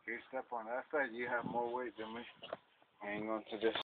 You step on that side, you have more weight than me. Hang on to this.